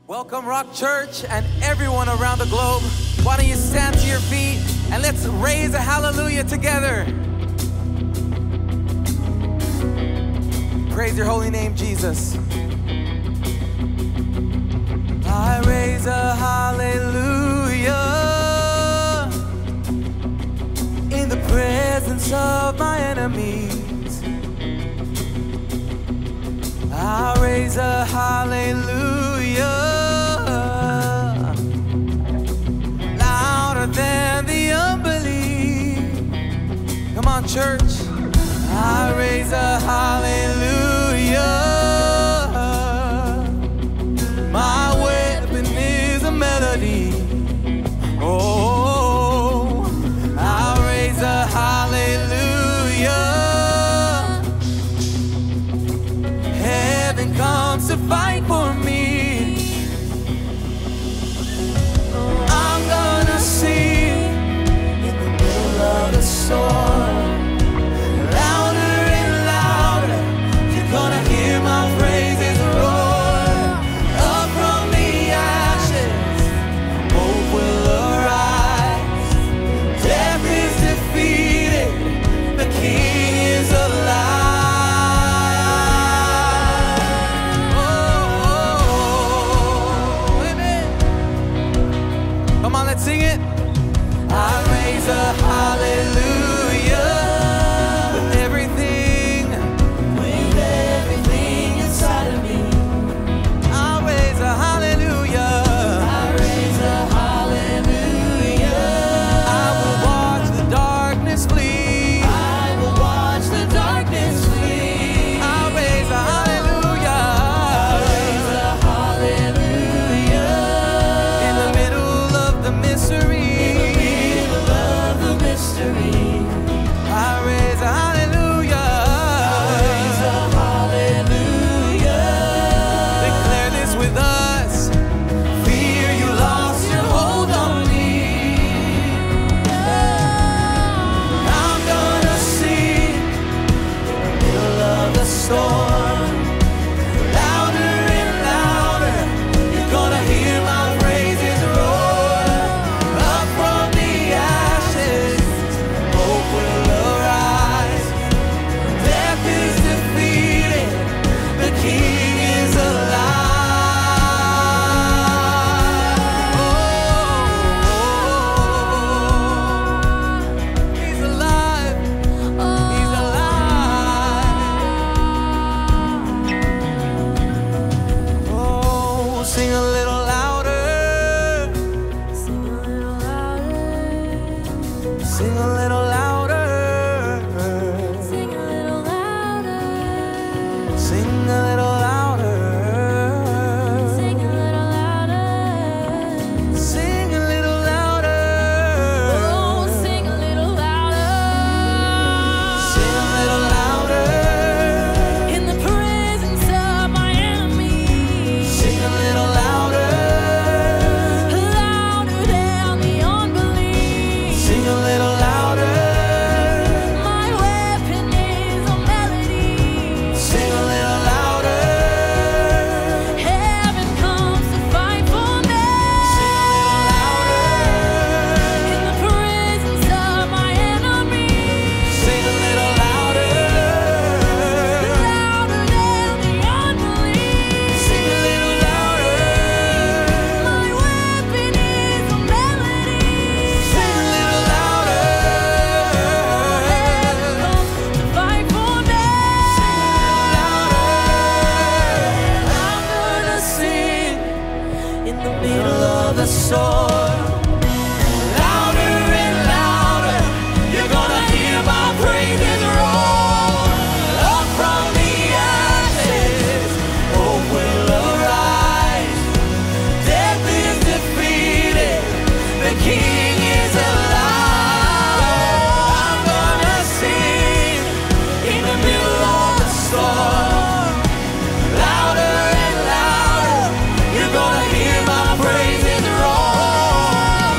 Welcome, Rock Church, and everyone around the globe. Why don't you stand to your feet and let's raise a hallelujah together. Praise your holy name, Jesus. I raise a hallelujah in the presence of my enemies. I raise a hallelujah louder than the unbelief. Come on, church. I raise a hallelujah. My weapon is a melody. Oh, I raise a hallelujah. Heaven comes to fight for me. I'm gonna sing in the middle of the storm. Sing it. I raise a hallelujah with everything inside of me. I raise a hallelujah. I raise a hallelujah. I will watch the darkness flee. I will watch the darkness flee. I raise a hallelujah. I raise a hallelujah in the middle of the mystery. I raise a hallelujah. I raise a hallelujah. Declare this with us. Fear, you lost your hold on me. I'm gonna sing in the middle of the storm. Louder and louder, you're gonna hear my praises roar. Up from the ashes, hope will arise. Death is defeated, the King is alive. Oh, He's alive. He's alive. Oh, sing a little louder. Sing a little louder. Sing a little louder. Sing a little louder. Sing a little louder. Sing a little louder. Sing a little louder. Oh, sing a little louder. Sing a little louder. In the presence of my enemies. Sing a little louder. Louder than the unbelief. Sing a little louder. My weapon is a melody. Sing a little louder. Heaven comes to fight for me. Sing a little louder. In the presence of my enemies. Sing a little louder. Louder than the unbelief. Sing a little louder. My weapon is a melody. Sing a little louder. Heaven comes to fight for me. Sing a little louder. I'm gonna sing in the middle of the storm. Louder and louder, you're gonna hear my praises roar. Up from the ashes, hope will arise. Death is defeated, the King is alive. I'm gonna sing in the middle of the storm. Louder and louder, you're gonna hear my praises roar.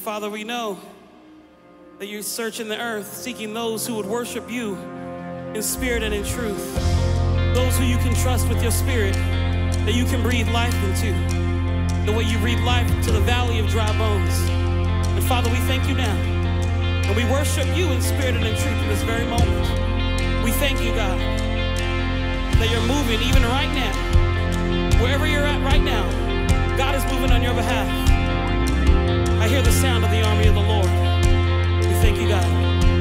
Father, we know that you're searching the earth, seeking those who would worship you in spirit and in truth. Those who you can trust with your spirit, that you can breathe life into, the way you breathe life to the valley of dry bones. And Father, we thank you now. And we worship you in spirit and in truth in this very moment. We thank you, God, that you're moving even right now. Wherever you're at right now, God is moving on your behalf. I hear the sound of the army of the Lord. We thank you, God.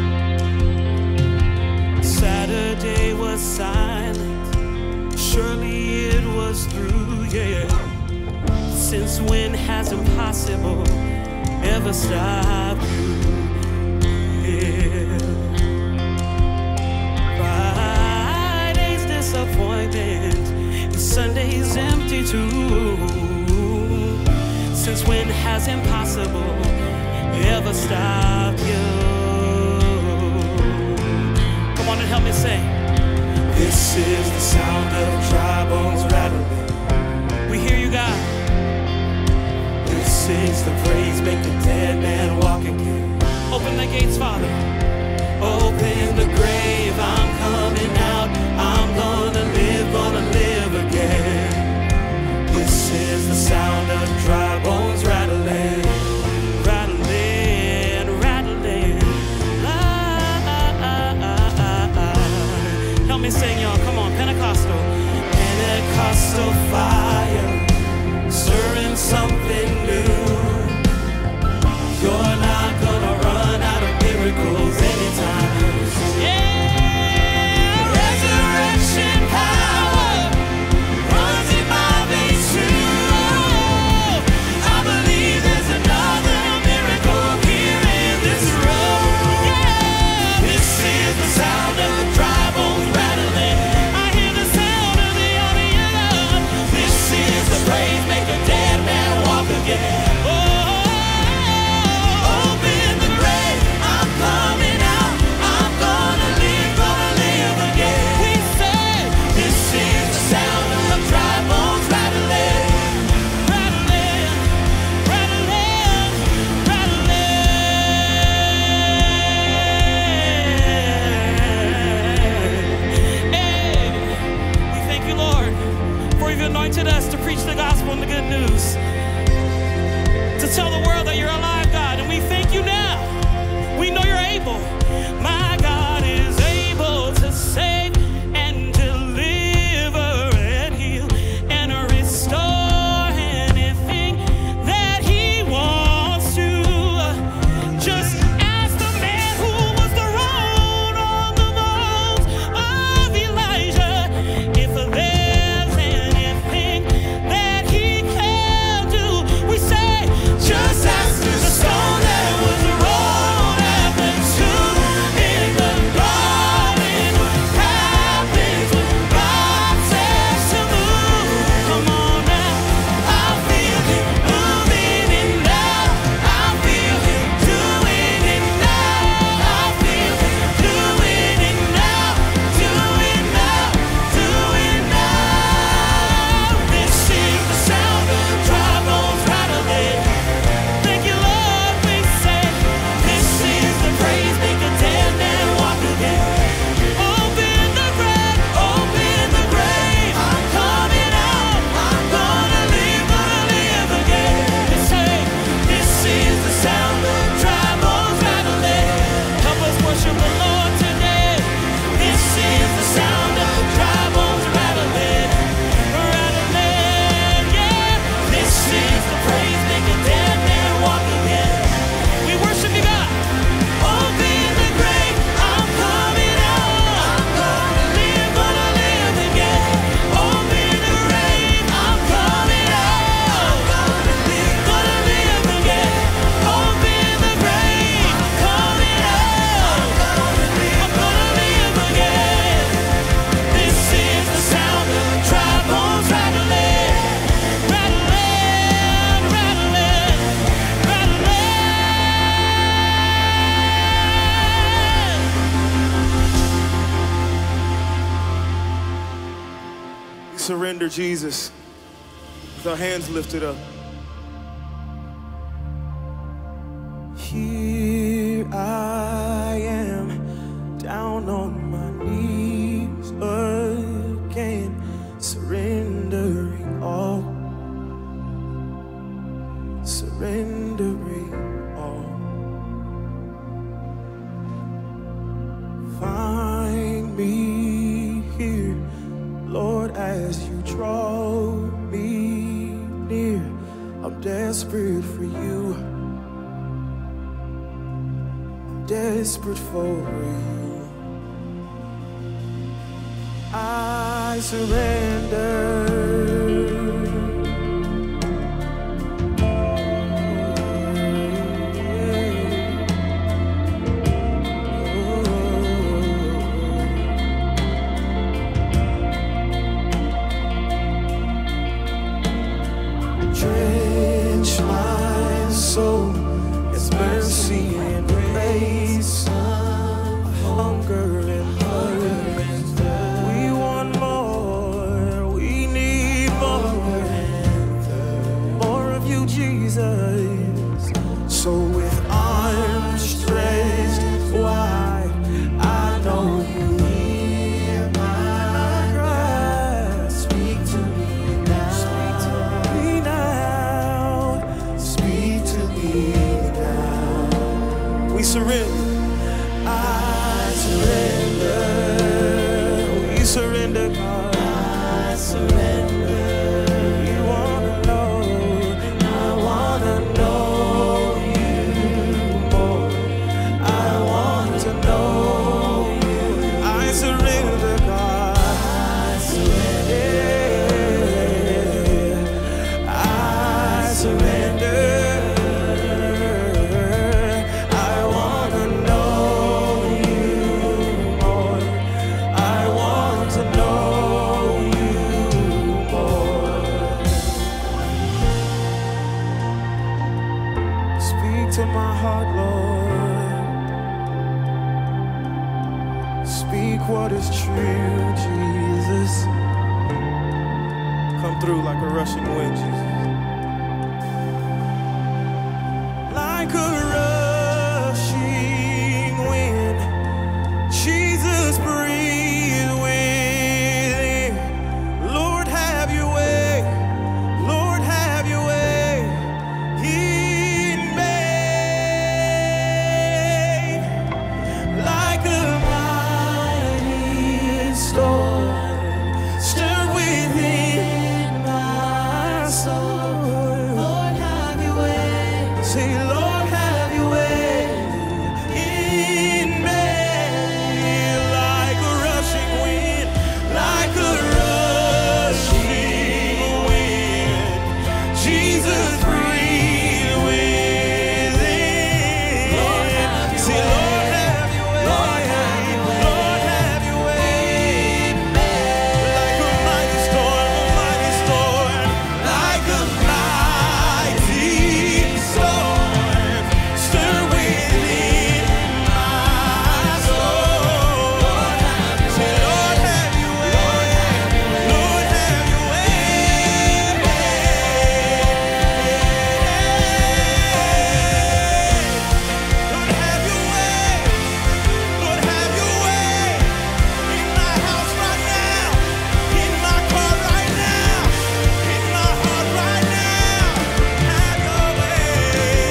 Saturday was silent. Surely it was through, yeah. Since when has impossible ever stopped you? Yeah. Friday's disappointment, and Sunday's empty too. Since when has impossible ever stopped you? Come on and help me sing. This is the sound of dry bones rattling. We hear you, God. This is the praise, make the dead man walk again. Open the gates, Father. Open the grave, I'm coming out. I'm gonna live again. This is the sound of dry bones rattling. Rattling, rattling. Help me sing, y'all. Come on, Pentecostal. Pentecostal fire, stirring something new. You're not gonna run out of miracles anytime. Yeah, resurrection power runs in my veins too. I believe there's another miracle here in this room. Yeah, This is the sound of dry bones rattling. I hear the sound of the army of God. This is the praise, make a dead man walk again. Open the grave, I'm coming out. I'm gonna live again. We say, This is the sound of dry bones rattling. rattling, rattling, rattling. Hey, we thank you, Lord, for you've anointed us to preach the gospel and the good news, to tell the world that you're alive, God, and we thank you now. We know you're able. My God is able to save and deliver and heal and restore anything that he wants to. Just as the man who was thrown on the bones of Elijah, if there's anything that he can do, we say, Just as the stone that was rolled at the tomb in the garden happens when God says to move. come on now. I feel him moving it now. I feel him doing it now. I feel him doing it now. Do it now. Do it now. This is the sound of dry bones rattling. Thank you, Lord, we say, This is the praise, make a dead man walk again. open the grave. Open the grave, I'm coming out. I'm gonna live again. We say, This is the sound of dry bones rattling. help us worship the Lord today. This is the sound of dry bones rattling. Rattling, yeah. This is the praise, make a dead man walk again. We worship you, God. Open the grave, I'm coming out. I'm gonna live again. Open the grave, I'm coming out. I'm gonna live again. Open the grave, I'm coming out. I'm gonna live again. This is the sound of dry bones rattling. Rattling, rattling, rattling. We surrender, Jesus, with our hands lifted up. Here I am, down on my knees again, surrendering all, surrendering all. Find me here, Lord, as you draw me near. I'm desperate for you, I'm desperate for you. I surrender. Drench my soul, it's mercy and grace, hunger and thirst. We want more, we need more of you, Jesus. So with arms stretched wide, I know you hear my cry. Speak to me now. Speak to me now. Speak to me now. We surrender. I surrender. We surrender, God. I surrender. You wanna know? I wanna know you more. I want to know you. I surrender, God. I surrender. I surrender. I wanna know you more. I want to know you more. Speak to my heart, Lord. Speak what is true, Jesus. Come through like a rushing wind, Jesus. Like a rushing wind, Jesus, breathe within. Lord, have your way. Lord, have your way in me. Like a mighty storm, stir within my soul. Lord, have your way. Say, Lord, have your way in me. Like a rushing wind, like a rushing wind. Jesus, breathe within. Lord, have your way. Say, Lord, have your way. Lord, have your way. Lord, have your way in me. Like a mighty storm, like a mighty storm, stir within my soul. Say, Lord, have your way. Lord, have your way. Lord, have your way. Lord, have your way in my house right now, in my car right now, in my heart right now. Have your way.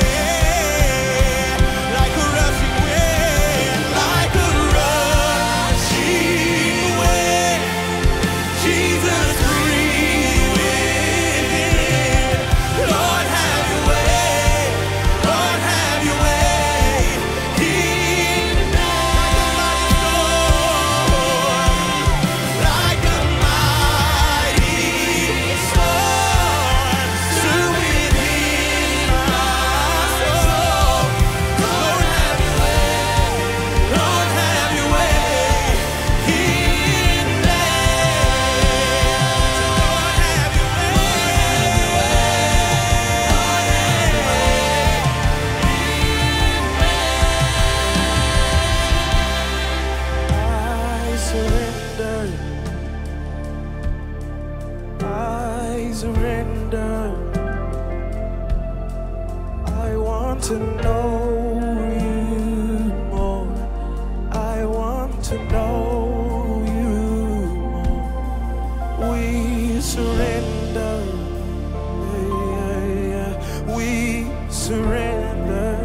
Like a rushing wind, like a rushing wind. Jesus, breathe within. Lord, have your way. Lord, have your way in me. Like a mighty storm, stir within my soul. Lord, have your way. Lord, have your way in me. Lord, have your I surrender. I surrender. I want to know surrender.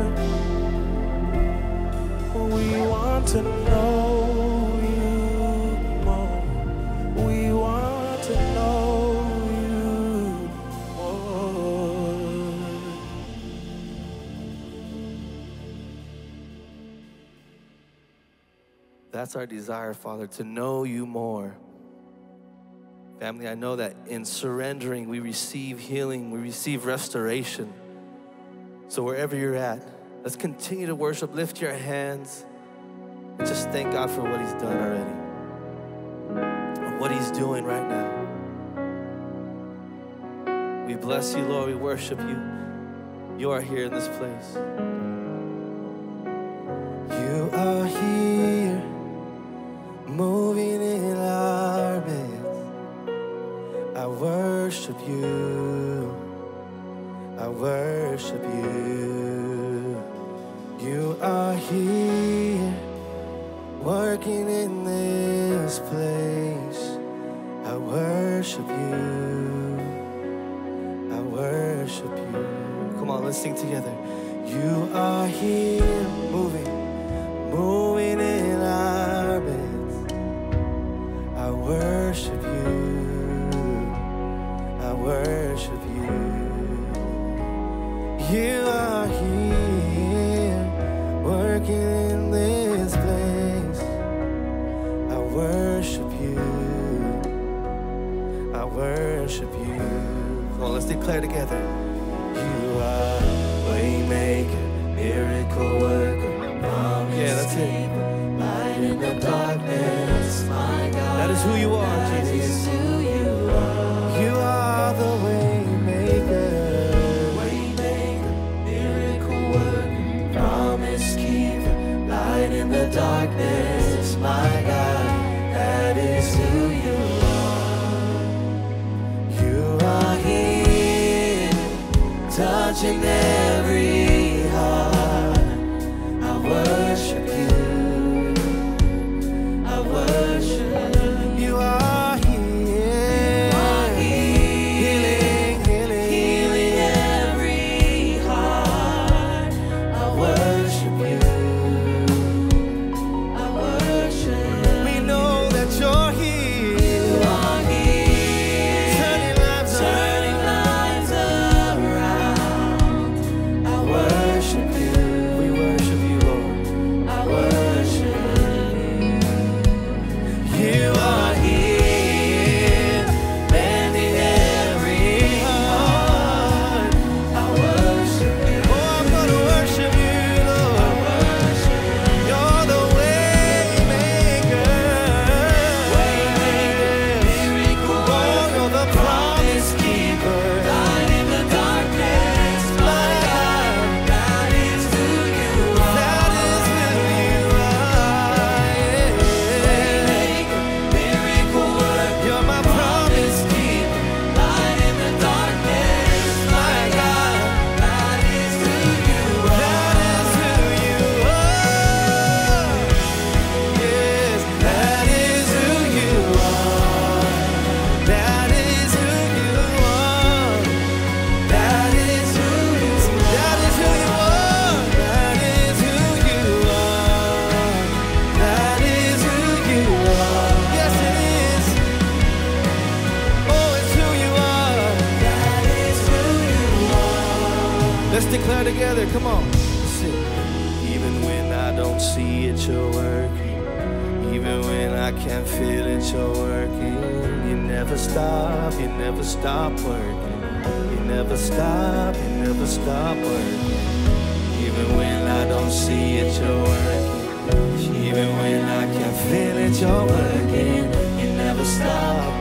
We want to know you more. We want to know you more. That's our desire, Father, to know you more. Family, I know that in surrendering, we receive healing, we receive restoration. So wherever you're at, let's continue to worship. Lift your hands and just thank God for what He's done already and what He's doing right now. We bless you, Lord. We worship you. You are here in this place. You are here, moving in our midst. I worship you. I worship you. You are here, working in this place. I worship you. I worship you. Come on, let's sing together. You are here, moving in our midst. I worship you. I worship you. You are here, working in this place. I worship you. I worship you. Come on, let's declare together. You are waymaker, miracle worker, promise. Yeah, that's it. Light in the darkness, my God. That is who you are, Jesus. That is who you are. You are the waymaker. In the darkness, my God, that is who you are. You are here, touching every heart. I worship you. I worship you. You are here, healing every heart. I worship you. Declare together, come on. Sing. Even when I don't see it, you're working. Even when I can't feel it, you're working. You never stop working. You never stop working. Even when I don't see it, you're working. Even when I can't feel it, you're working. You never stop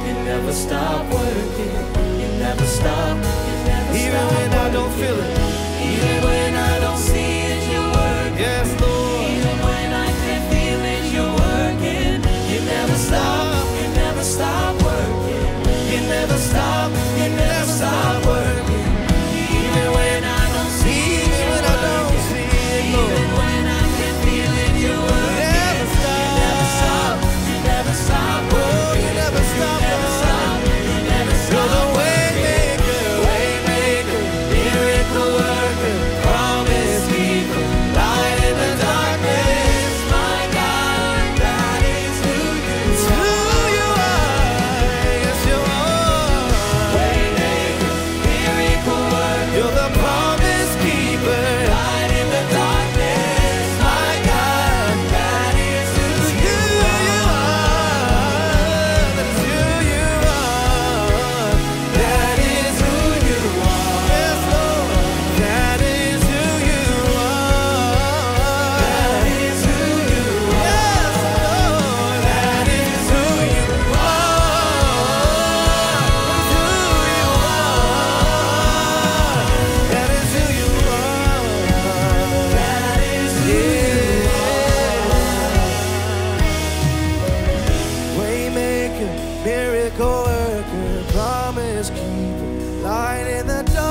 working. You never stop. Even when I don't feel it. Even when I don't see it, you're working. Yes, Lord. Even when I can't feel it, you're working. You never stop working. You never stop working. Even when I don't see it, you're working. Even when I can't feel it, you're working. You never stop working. You never stop. You're the waymaker, miracle.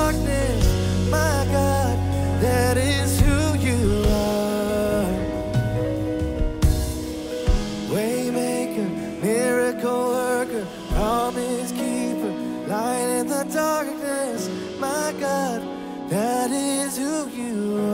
darkness, my God, that is who you are. Waymaker, miracle worker, promise keeper, light in the darkness, my God, that is who you are.